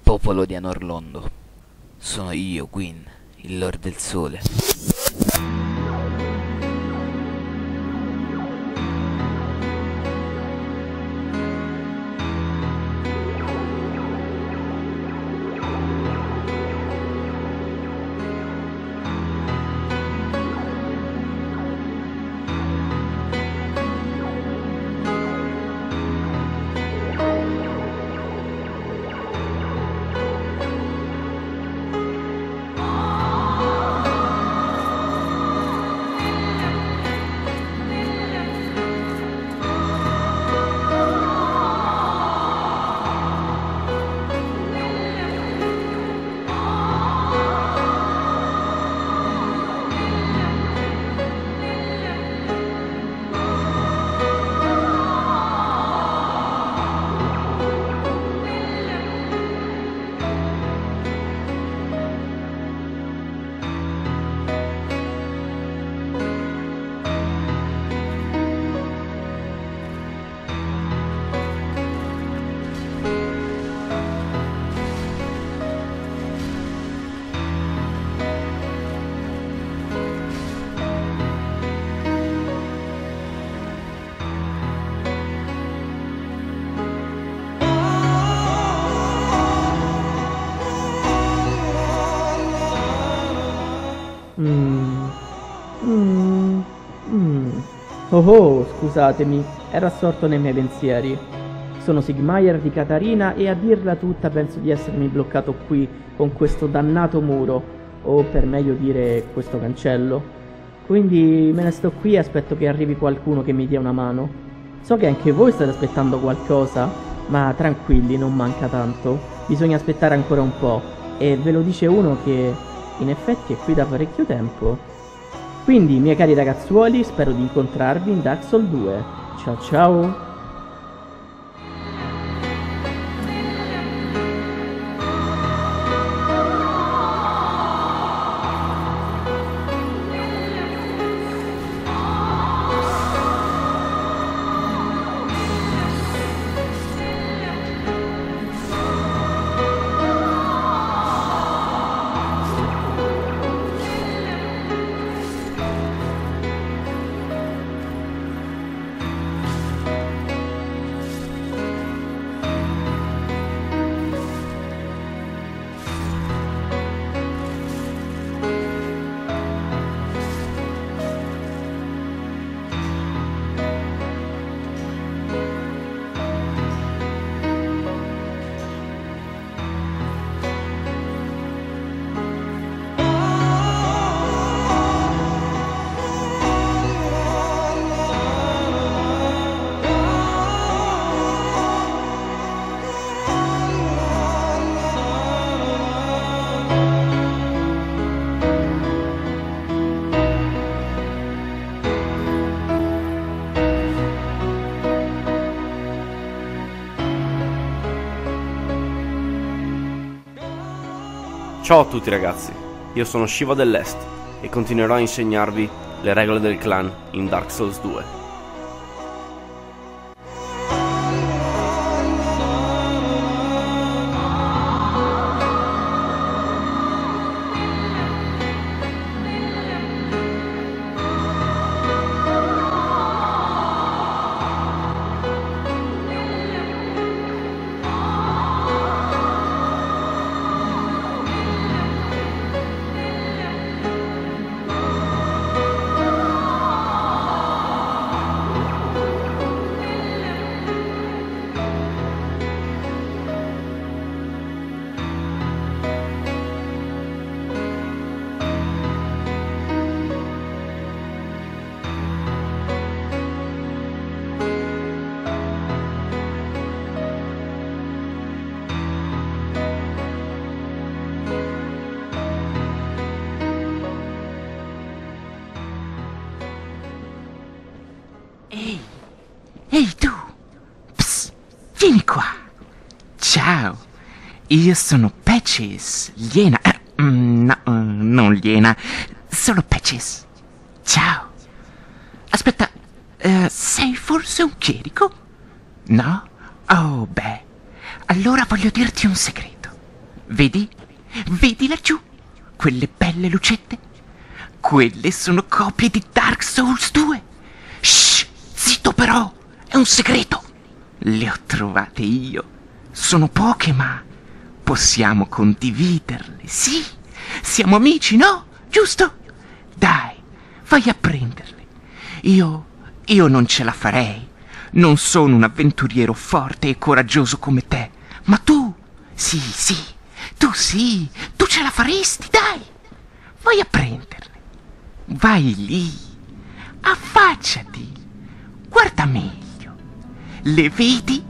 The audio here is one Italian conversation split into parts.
Popolo di Anorlondo, sono io, Gwyn, il Lord del Sole. Oh, scusatemi, ero assorto nei miei pensieri. Sono Sigmaier di Catarina e a dirla tutta penso di essermi bloccato qui con questo dannato muro, o per meglio dire questo cancello. Quindi me ne sto qui e aspetto che arrivi qualcuno che mi dia una mano. So che anche voi state aspettando qualcosa, ma tranquilli, non manca tanto. Bisogna aspettare ancora un po', e ve lo dice uno che in effetti è qui da parecchio tempo. Quindi, miei cari ragazzuoli, spero di incontrarvi in Dark Souls 2. Ciao ciao! Ciao a tutti ragazzi, io sono Shiva dell'Est e continuerò a insegnarvi le regole del clan in Dark Souls 2. Ehi tu! Psst, vieni qua! Ciao! Io sono Patches, Liena. No, non Liena, solo Patches. Ciao! Aspetta, sei forse un chierico? No? Oh, beh, allora voglio dirti un segreto. Vedi? Vedi laggiù? Quelle belle lucette? Quelle sono copie di Dark Souls 2. Shh, zitto però, è un segreto. Le ho trovate io. Sono poche, ma possiamo condividerle, sì? Siamo amici, no? Giusto? Dai, vai a prenderle. Io non ce la farei. Non sono un avventuriero forte e coraggioso come te. Ma tu, sì, tu ce la faresti, dai. Vai a prenderle. Vai lì. Affacciati. Guarda meglio. Le vedi?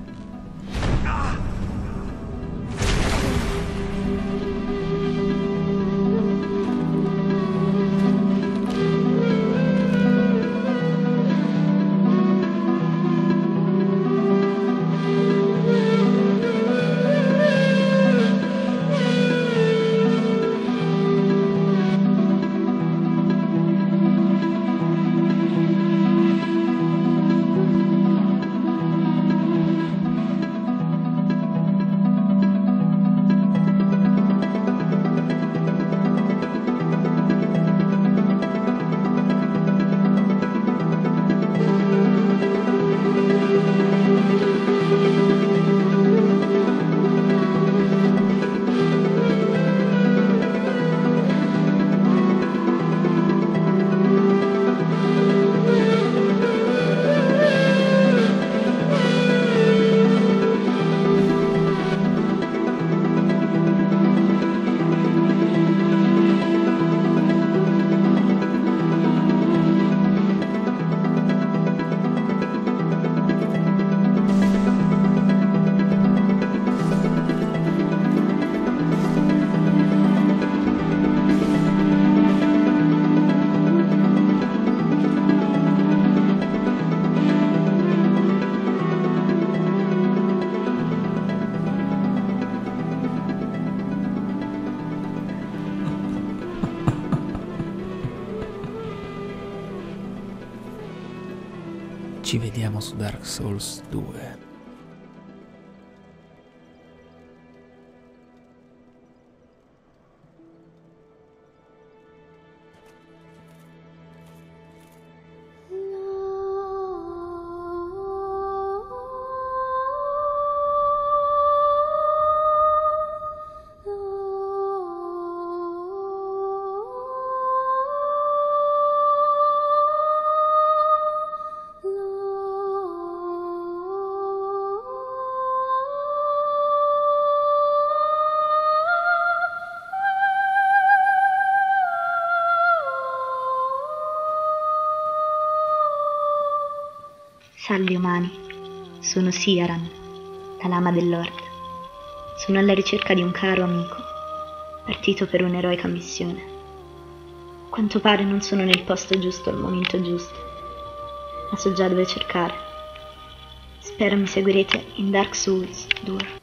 Ci vediamo su Dark Souls 2. Salve umani, sono Siaran, la lama del Lord. Sono alla ricerca di un caro amico, partito per un'eroica missione. A quanto pare non sono nel posto giusto al momento giusto, ma so già dove cercare. Spero mi seguirete in Dark Souls 2.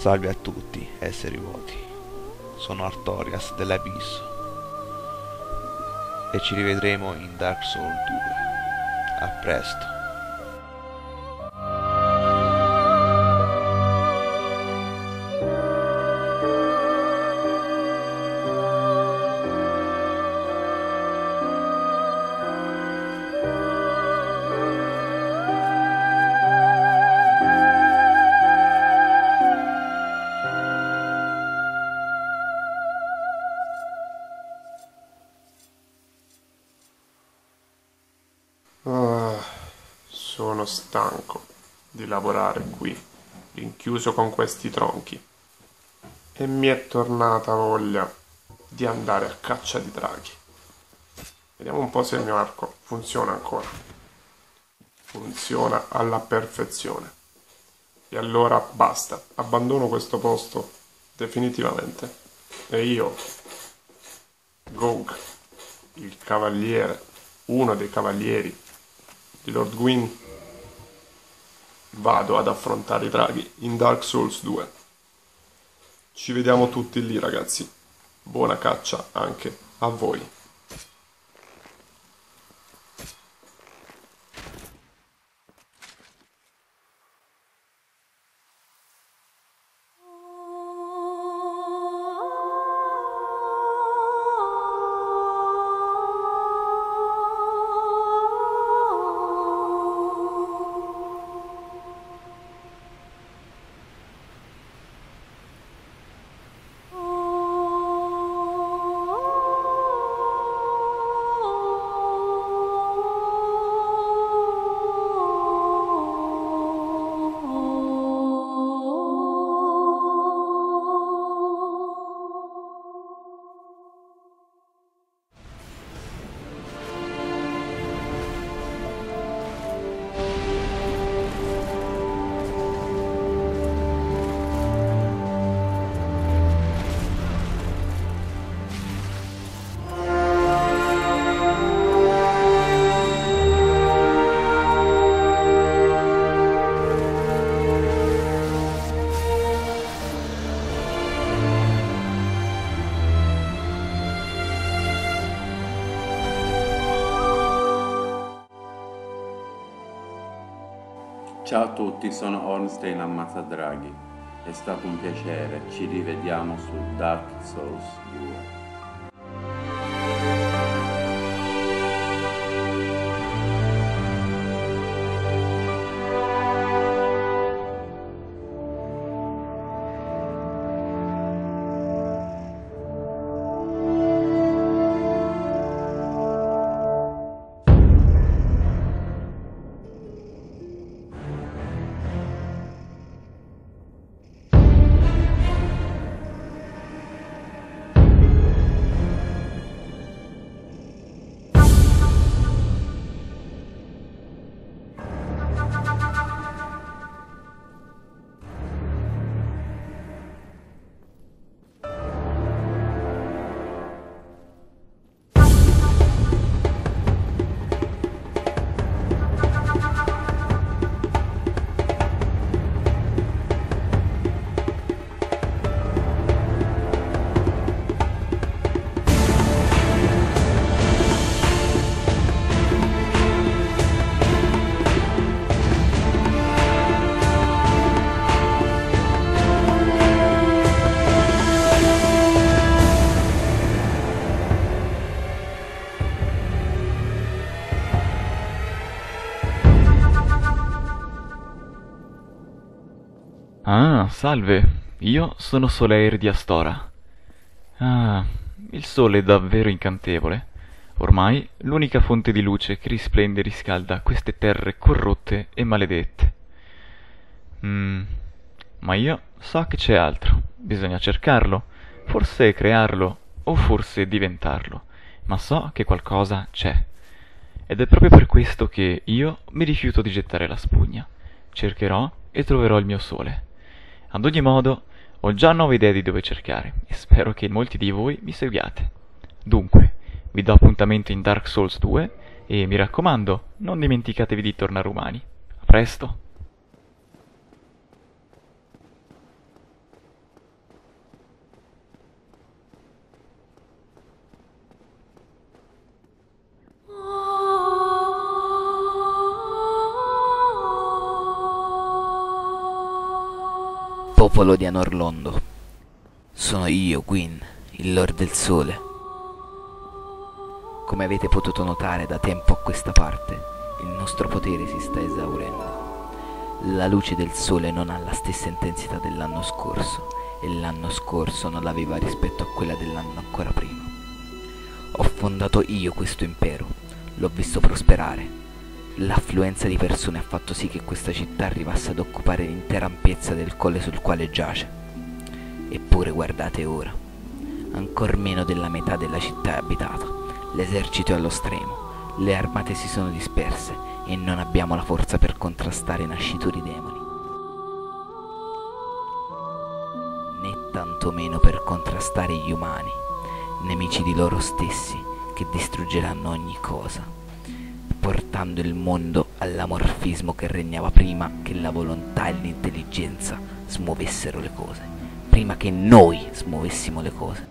Salve a tutti, esseri vuoti. Sono Artorias dell'Abisso e ci rivedremo in Dark Souls 2. A presto. Sono stanco di lavorare qui, rinchiuso con questi tronchi, e mi è tornata voglia di andare a caccia di draghi. Vediamo un po' se il mio arco funziona ancora. Funziona alla perfezione. E allora basta, abbandono questo posto definitivamente. E io, Gog, il cavaliere, uno dei cavalieri di Lord Gwyn, vado ad affrontare i draghi in Dark Souls 2. Ci vediamo tutti lì, ragazzi. Buona caccia anche a voi. Ciao a tutti, sono Ornstein Ammazzadraghi. È stato un piacere, ci rivediamo su Dark Souls 2. Ah, salve, io sono Solaire di Astora. Ah, il sole è davvero incantevole. Ormai l'unica fonte di luce che risplende e riscalda queste terre corrotte e maledette. Ma io so che c'è altro. Bisogna cercarlo, forse crearlo o forse diventarlo, ma so che qualcosa c'è. Ed è proprio per questo che io mi rifiuto di gettare la spugna. Cercherò e troverò il mio sole. Ad ogni modo, ho già 9 idee di dove cercare e spero che molti di voi mi seguiate. Dunque, vi do appuntamento in Dark Souls 2 e mi raccomando, non dimenticatevi di tornare umani. A presto! Popolo di Anorlondo. Sono io, Gwyn, il Lord del Sole. Come avete potuto notare da tempo a questa parte, il nostro potere si sta esaurendo. La luce del sole non ha la stessa intensità dell'anno scorso, e l'anno scorso non l'aveva rispetto a quella dell'anno ancora prima. Ho fondato io questo impero, l'ho visto prosperare. L'affluenza di persone ha fatto sì che questa città arrivasse ad occupare l'intera ampiezza del colle sul quale giace. Eppure guardate ora, ancor meno della metà della città è abitata, l'esercito è allo stremo, le armate si sono disperse e non abbiamo la forza per contrastare i nascituri demoni, né tantomeno per contrastare gli umani, nemici di loro stessi che distruggeranno ogni cosa, portando il mondo all'amorfismo che regnava prima che la volontà e l'intelligenza smuovessero le cose, prima che noi smuovessimo le cose.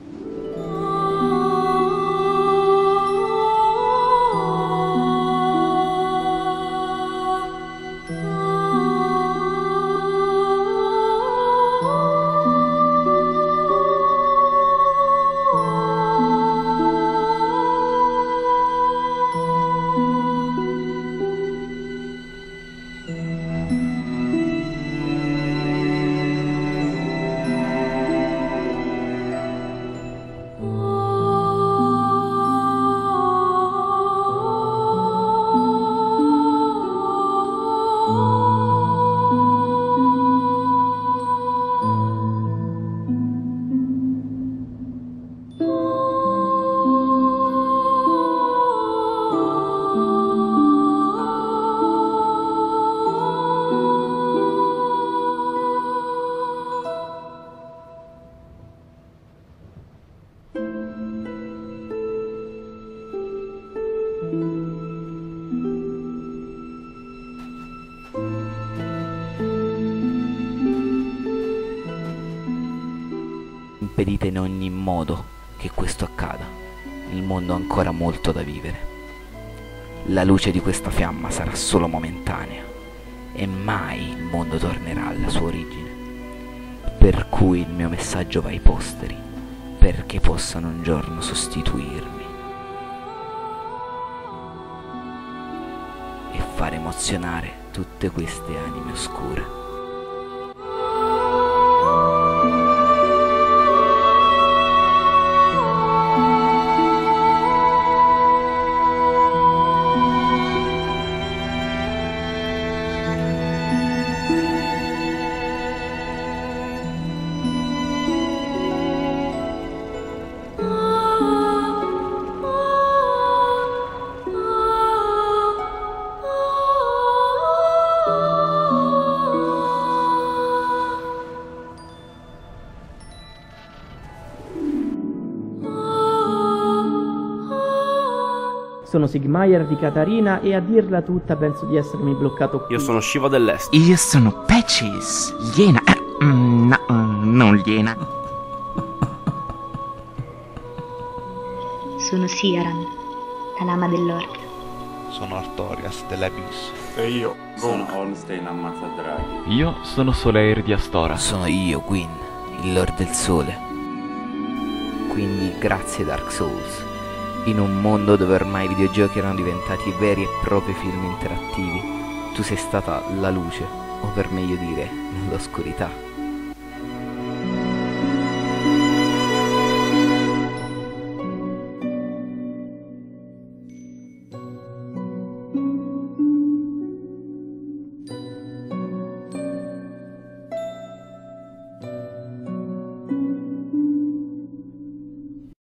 Impedite in ogni modo che questo accada. Il mondo ha ancora molto da vivere. La luce di questa fiamma sarà solo momentanea e mai il mondo tornerà alla sua origine. Per cui il mio messaggio va ai posteri, perché possano un giorno sostituirmi e far emozionare tutte queste anime oscure. Sono Sigmaier di Catarina e a dirla tutta penso di essermi bloccato qui. Io sono Shiva dell'Est. Io sono Patches, Liena. No, non Liena. Sono Siaran, la lama del Lord. Sono Artorias dell'Abisso. E io, Sono Ornstein Ammazzadraghi. Io sono Solaire di Astora. Sono io, Gwyn, il Lord del Sole. Quindi grazie Dark Souls. In un mondo dove ormai i videogiochi erano diventati veri e propri film interattivi, tu sei stata la luce, o per meglio dire, l'oscurità.